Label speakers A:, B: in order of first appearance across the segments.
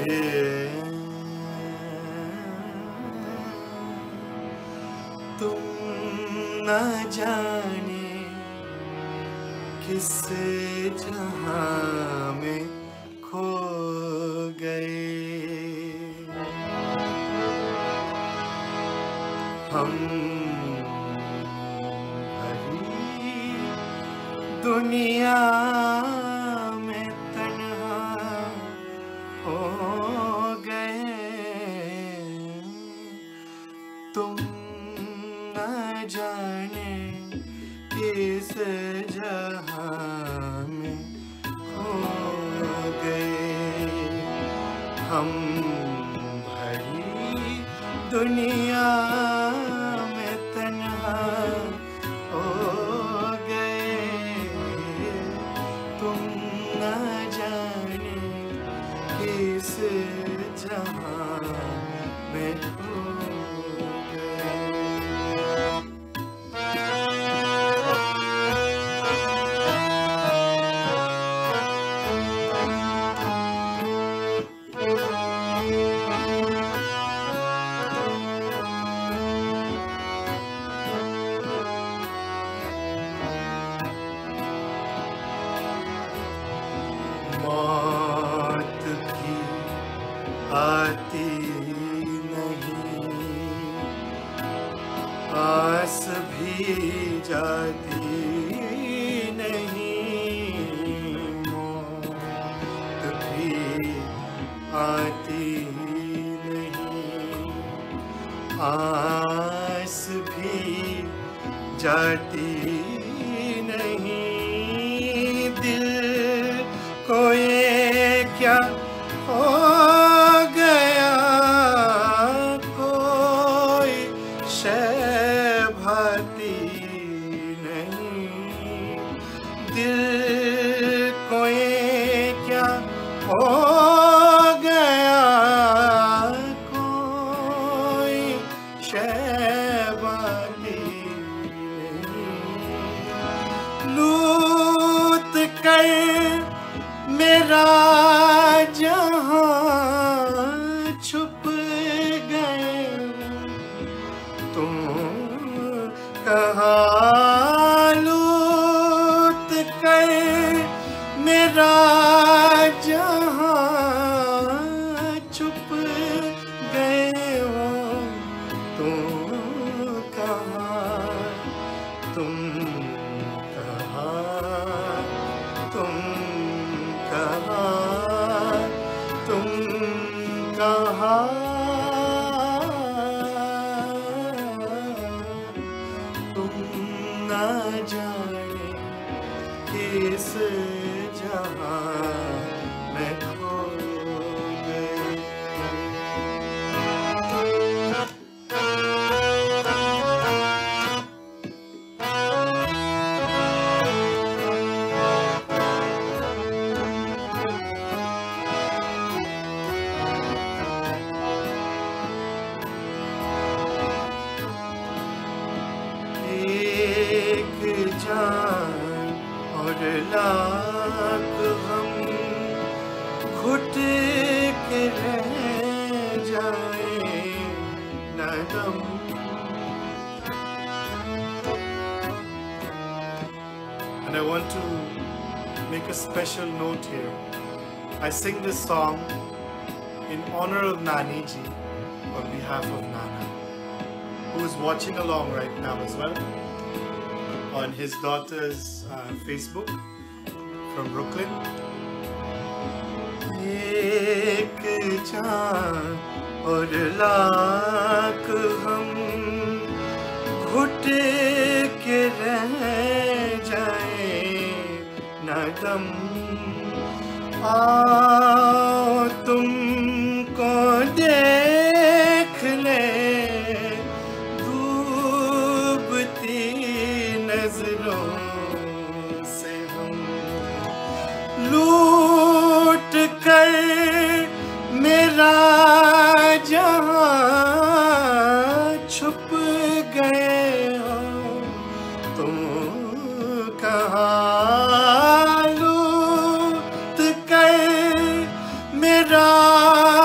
A: तुम न जाने किस जहां में खो गए हम भरी दुनिया में तन्हा हो गए तुम न जाने किस जहां में खो गए हम भरी दुनिया में तन्हा हो गए तुम न जाने किस जहां में खो गए मौत भी आती नहीं आस भी जाती नहीं मौत भी आती नहीं आस भी जाती नहीं दिल को ये क्या हो गया कोई शय भाती नहीं दिल को ये क्या हो गया कोई शय भाती नहीं लूट कर मेरा जहां छुप गए तुम कहाँ लूट कर मेरा जहां छुप गए हो तुम कहाँ तुम कहाँ तुम न जाने किस जहां में खो गए एक जान और लाख हम घुट के रह जाए न दम And I want to make a special note here. I sing this song in honor of Nani ji on behalf of Nana, who is watching along right now as well on his daughter's Facebook from Brooklyn. एक जान और लाख हम घुट के रह जाए न दम आओ तुमको देख ले डूबती नजरों से हम लूट कर मेरा जहां छुप गए हो तुम कहाँ लूट कर मेरा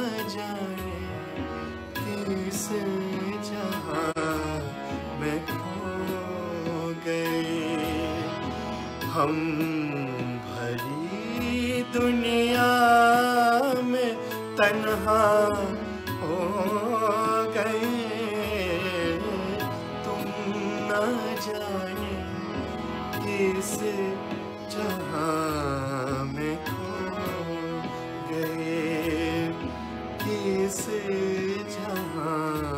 A: जाने किस जहां में खो गए। हम भरी दुनिया में तन्हा हो गए, तुम न जाने किस जहां में खो गए, किस जहां